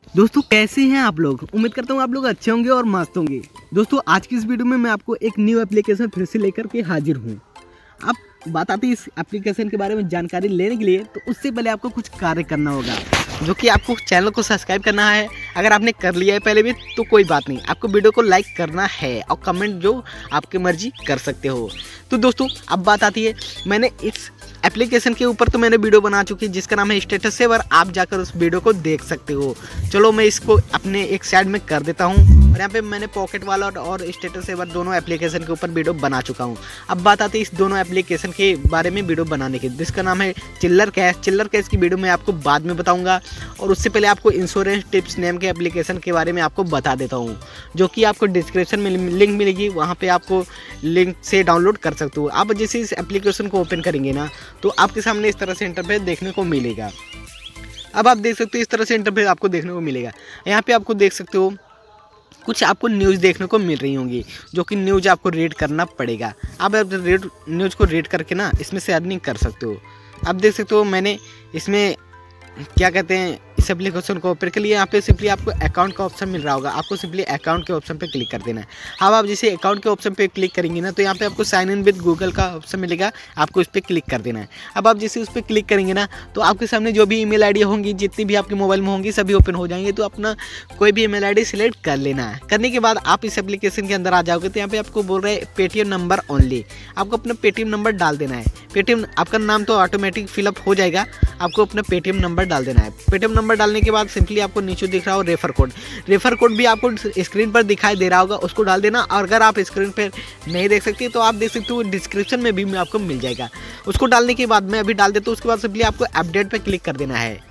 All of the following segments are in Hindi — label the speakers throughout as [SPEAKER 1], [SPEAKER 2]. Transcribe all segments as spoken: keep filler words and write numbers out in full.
[SPEAKER 1] दोस्तों कैसे हैं आप लोग। उम्मीद करता हूँ आप लोग अच्छे होंगे और मस्त होंगे। दोस्तों आज की इस वीडियो में मैं आपको एक न्यू एप्लीकेशन फिर से लेकर के हाजिर हूँ। अब बात आती है इस एप्लीकेशन के बारे में जानकारी लेने के लिए, तो उससे पहले आपको कुछ कार्य करना होगा, जो कि आपको चैनल को सब्सक्राइब करना है। अगर आपने कर लिया है पहले भी तो कोई बात नहीं, आपको वीडियो को लाइक करना है और कमेंट जो आपकी मर्जी कर सकते हो। तो दोस्तों अब बात आती है, मैंने इस एप्लीकेशन के ऊपर तो मैंने वीडियो बना चुकी है जिसका नाम है स्टेटस सेवर। आप जाकर उस वीडियो को देख सकते हो। चलो मैं इसको अपने एक साइड में कर देता हूँ। और यहाँ पे मैंने पॉकेट वाला और स्टेटस सेवर दोनों एप्लीकेशन के ऊपर वीडियो बना चुका हूँ। अब बात आती है इस दोनों एप्लीकेशन के बारे में वीडियो बनाने की, जिसका नाम है चिल्लर कैश। चिल्लर कैश की वीडियो मैं आपको बाद में बताऊँगा, और उससे पहले आपको इंश्योरेंस टिप्स नेम के एप्लीकेशन के बारे में आपको बता देता हूँ, जो कि आपको डिस्क्रिप्शन में लिंक मिलेगी, वहाँ पर आपको लिंक से डाउनलोड कर सकते हो। आप जैसे इस एप्लीकेशन को ओपन करेंगे ना, तो आपके सामने इस तरह से इंटरफेस देखने को मिलेगा। अब आप देख सकते हो इस तरह से इंटरफेस आपको देखने को मिलेगा। यहाँ पे आपको देख सकते हो कुछ आपको न्यूज़ देखने को मिल रही होंगी, जो कि न्यूज़ आपको रीड करना पड़ेगा। अब आप रीड न्यूज़ को रीड करके ना इसमें से अर्निंग कर सकते हो। अब देख सकते हो मैंने इसमें क्या कहते हैं इस एप्लीकेशन को ओपन के लिए यहाँ पे सिंपली आपको अकाउंट का ऑप्शन मिल रहा होगा। आपको सिंपली अकाउंट के ऑप्शन पे क्लिक कर देना है। अब आप जैसे अकाउंट के ऑप्शन पे क्लिक करेंगे ना, तो यहाँ पे आपको साइन इन विद गूगल का ऑप्शन मिलेगा, आपको इस पर क्लिक कर देना है। अब आप जैसे उस पर क्लिक करेंगे ना, तो आपके सामने जो भी ईमेल आईडी होंगी, जितनी भी आपके मोबाइल में होंगी, सभी ओपन हो जाएंगे। तो अपना कोई भी ईमेल आईडी सिलेक्ट कर लेना है। करने के बाद आप इस एप्लीकेशन के अंदर आ जाओगे, तो यहाँ पे आपको बोल रहे हैं पेटीएम नंबर ओनली। आपको अपना पेटीएम नंबर डाल देना है। पेटीएम आपका नाम तो ऑटोमेटिक फिलअप हो जाएगा, आपको अपना पेटीएम नंबर डाल देना है। पेटीएम नंबर डालने के बाद सिंपली आपको नीचे दिख रहा हो रेफर कोड। रेफर कोड भी आपको स्क्रीन पर दिखाई दे रहा होगा, उसको डाल देना। और अगर आप स्क्रीन पर नहीं देख सकते तो आप देख सकते हो डिस्क्रिप्शन में भी आपको मिल जाएगा। उसको डालने के बाद मैं अभी डाल देता हूँ। उसके बाद सिंपली आपको अपडेट पे क्लिक कर देना है।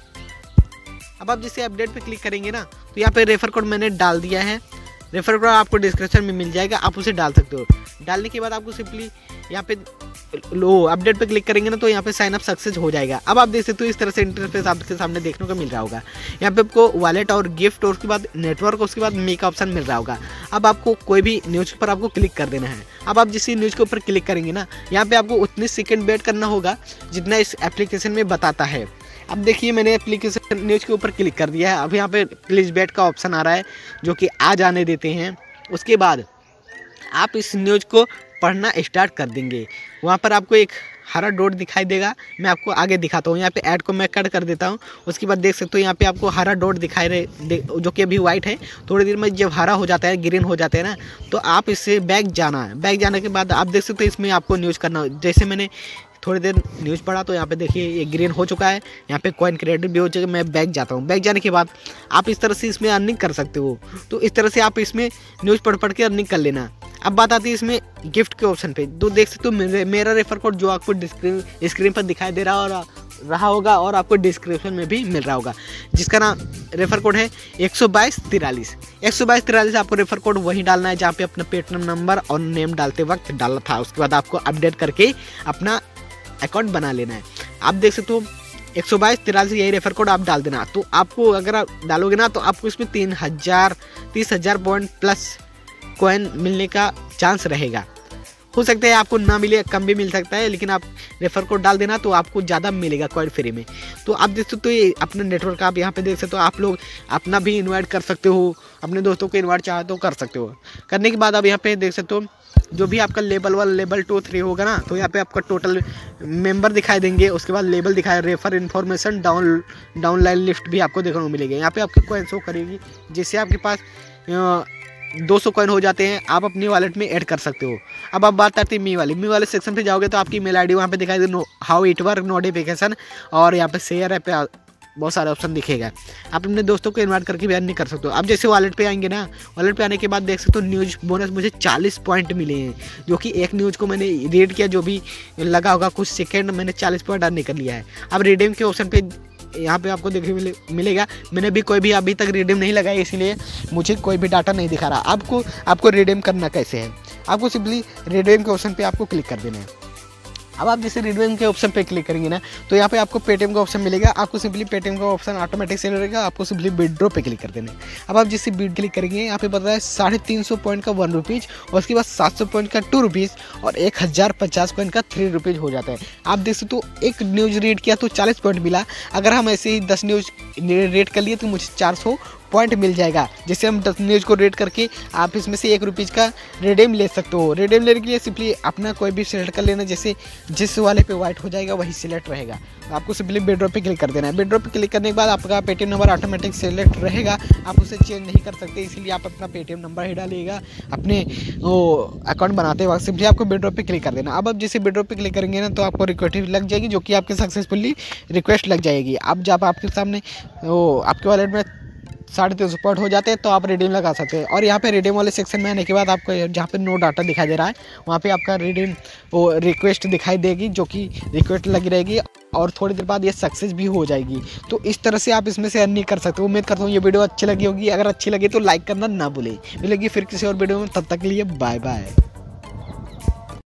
[SPEAKER 1] अब आप जैसे अपडेट पे क्लिक करेंगे ना, तो यहाँ पे रेफर कोड मैंने डाल दिया है। रेफर कोड आपको डिस्क्रिप्शन में मिल जाएगा, आप उसे डाल सकते हो। डालने के बाद आपको सिंपली यहाँ पे लो अपडेट पे क्लिक करेंगे ना, तो यहाँ पे साइन अप सक्सेस हो जाएगा। अब आप देख सकते हो इस तरह से इंटरफेस आपके सामने देखने को मिल रहा होगा। यहाँ पे आपको वॉलेट और गिफ्ट और उसके बाद नेटवर्क, उसके बाद मी का ऑप्शन मिल रहा होगा। अब आपको कोई भी न्यूज़ पर आपको क्लिक कर देना है। अब आप जिस न्यूज़ के ऊपर क्लिक करेंगे ना, यहाँ पे आपको उतने सेकंड वेट करना होगा जितना इस एप्लीकेशन में बताता है। अब देखिए मैंने एप्लीकेशन न्यूज़ के ऊपर क्लिक कर दिया है। अब यहाँ पे प्लीज़ वेट का ऑप्शन आ रहा है, जो कि आ जाने देते हैं। उसके बाद आप इस न्यूज़ को पढ़ना स्टार्ट कर देंगे। वहाँ पर आपको एक हरा डॉट दिखाई देगा, मैं आपको आगे दिखाता हूँ। यहाँ पे ऐड को मैं कट कर देता हूँ। उसके बाद देख सकते हो यहाँ पे आपको हरा डॉट दिखाई रहे, जो कि अभी वाइट है। थोड़ी देर में जब हरा हो जाता है, ग्रीन हो जाता है ना, तो आप इससे बैक जाना है। बैक जाने के बाद आप देख सकते हो इसमें आपको न्यूज़ करना। जैसे मैंने थोड़ी देर न्यूज़ पढ़ा तो यहाँ पे देखिए ये ग्रीन हो चुका है, यहाँ पे कॉइन क्रेडिट भी हो चुका है। मैं बैक जाता हूँ। बैक जाने के बाद आप इस तरह से इसमें अर्निंग कर सकते हो। तो इस तरह से आप इसमें न्यूज़ पढ़ पढ़ के अर्निंग कर लेना। अब बात आती है इसमें गिफ्ट के ऑप्शन पे। तो देख सकते हो मेरा रेफर कोड जो आपको स्क्रीन पर दिखाई दे रहा और रहा होगा, और आपको डिस्क्रिप्शन में भी मिल रहा होगा, जिसका नाम रेफर कोड है एक सौ बाईस तिरालीस। एक सौ बाईस तिरालीस आपको रेफर कोड वहीं डालना है जहाँ पे अपना पेटीएम नंबर और नेम डालते वक्त डाला था। उसके बाद आपको अपडेट करके अपना अकाउंट बना लेना है। आप देख सकते हो एक सौ बाईस तिरालीस यही रेफर कोड आप डाल देना। तो आपको अगर आप डालोगे ना, तो आपको इसमें तीन हज़ार तीस हज़ार पॉइंट प्लस कॉइन मिलने का चांस रहेगा। हो सकता है आपको ना मिले, कम भी मिल सकता है, लेकिन आप रेफर कोड डाल देना तो आपको ज़्यादा मिलेगा कॉइन फ्री में। तो आप देख सकते हो ये अपना नेटवर्क आप यहाँ पे देख सकते हो। आप लोग अपना भी इन्वाइट कर सकते हो, अपने दोस्तों को इन्वाइट चाहे तो कर सकते हो। करने के बाद आप यहाँ पे देख सकते हो जो भी आपका level one level two three होगा ना, तो यहाँ पे आपका टोटल मेंबर दिखाई देंगे। उसके बाद लेवल दिखाए, refer information, down downline list भी आपको देखने को मिलेगी। यहाँ पे आपकी कॉइन शो करेगी, जिससे आपके पास दो सौ कॉइन हो जाते हैं, आप अपनी वॉलेट में ऐड कर सकते हो। अब आप बात करते हैं मी वाले मी वाले सेक्शन पे जाओगे तो आपकी मेल आईडी वहाँ पे दिखाई दे, हाउ इट वर्क, नोटिफिकेशन, और यहाँ पे शेयर है पे बहुत सारे ऑप्शन दिखेगा। आप अपने दोस्तों को इन्वाइट करके भी अर्निंग कर सकते हो। अब जैसे वॉलेट पे आएंगे ना, वॉलेट पे आने के बाद देख सकते हो न्यूज़ बोनस मुझे चालीस पॉइंट मिले हैं, जो कि एक न्यूज़ को मैंने रीड किया, जो भी लगा होगा कुछ सेकेंड, मैंने चालीस पॉइंट अर्निंग कर लिया है। अब रिडीम के ऑप्शन पे यहाँ पे आपको देखने मिले, मिलेगा। मैंने भी कोई भी अभी तक रिडीम नहीं लगाया, इसीलिए मुझे कोई भी डाटा नहीं दिखा रहा। आपको आपको रिडीम करना कैसे है, आपको सिंपली रिडीम के ऑप्शन पे आपको क्लिक कर देना है। अब आप जैसे रिडीम के ऑप्शन पे क्लिक करेंगे ना, तो यहाँ पे आपको पेटीएम का ऑप्शन मिलेगा। आपको सिंपली पेटीएम का ऑप्शन ऑटोमेटिक से रहेगा, आपको सिंपली विड्रॉ पे क्लिक कर देना है। अब आप जैसे विड्रॉ क्लिक करेंगे, यहाँ पे बताया साढ़े तीन सौ पॉइंट का वन रुपीज़, और उसके बाद सात सौ पॉइंट का टू रुपीज़ और एक हज़ार पचास पॉइंट का थ्री रुपीज़ हो जाता है। आप देख सकते हो एक न्यूज़ रीड किया तो चालीस पॉइंट मिला। अगर हम ऐसे ही दस न्यूज़ रेट कर लिए तो मुझे चार सौ पॉइंट मिल जाएगा। जैसे हम दस न्यूज़ को रेट करके आप इसमें से एक रुपीज़ का रिडीम ले सकते हो। रिडीम लेने के लिए सिंपली अपना कोई भी सिलेक्ट कर लेना, जैसे जिस वाले पे वाइट हो जाएगा वही सिलेक्ट रहेगा। आपको सिंपली विड्रॉ पे क्लिक कर देना है। विड्रॉ पे क्लिक करने के बाद आपका पेटीएम नंबर ऑटोमेटिक सिलेक्ट रहेगा, आप उसे चेंज नहीं कर सकते, इसीलिए आप अपना पेटीएम नंबर ही डालिएगा अपने वो अकाउंट बनाते वक्त। सिंपली आपको विड्रॉ पे क्लिक कर देना। अब आप जैसे विड्रॉ पे क्लिक करेंगे ना, तो आपको रिक्वेस्ट लग जाएगी, जो कि आपके सक्सेसफुली रिक्वेस्ट लग जाएगी। अब जब आपके सामने वो आपके वॉलेट में साढ़े तीन सौ पॉइंट हो जाते हैं तो आप रिडीम लगा सकते हैं। और यहाँ पे रिडीम वाले सेक्शन में आने के बाद आपको जहाँ पे नो डाटा दिखाई दे रहा है, वहाँ पे आपका रिडीम वो रिक्वेस्ट दिखाई देगी, जो कि रिक्वेस्ट लगी रहेगी और थोड़ी देर बाद ये सक्सेस भी हो जाएगी। तो इस तरह से आप इसमें से अर्निंग कर सकते हो। उम्मीद करता हूँ ये वीडियो अच्छी लगी होगी। अगर अच्छी लगी तो लाइक करना ना भूलें। मिलेगी फिर किसी और वीडियो में, तब तक के लिए बाय बाय।